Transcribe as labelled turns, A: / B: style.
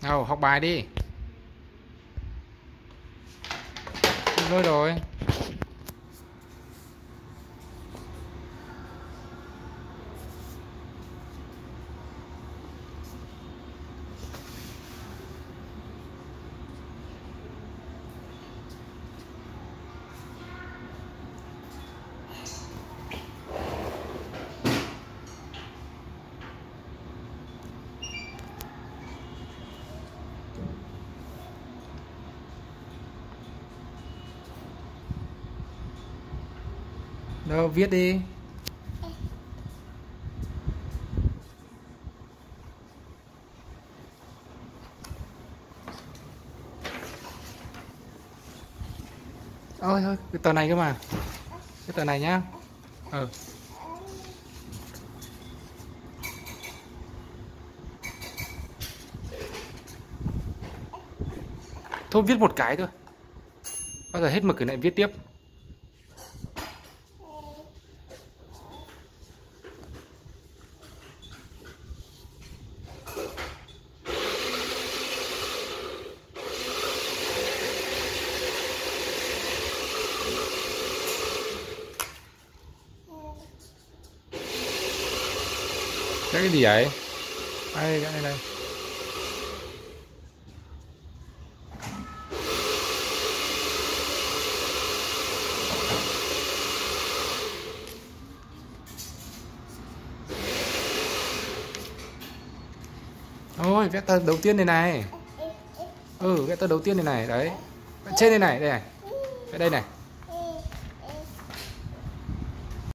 A: Nào học bài đi. Lôi rồi. Đâu viết đi. Ôi thôi, cái tờ này cơ mà. Cái tờ này nhá. Thôi viết một cái thôi. Bao giờ hết mực thì lại viết tiếp. Cái gì vậy? Đây, cái này đây. Ôi, vẽ tờ đầu tiên này này. Vẽ tờ đầu tiên này này, đấy. Vẽ trên đây này, đây này. Vẽ đây này.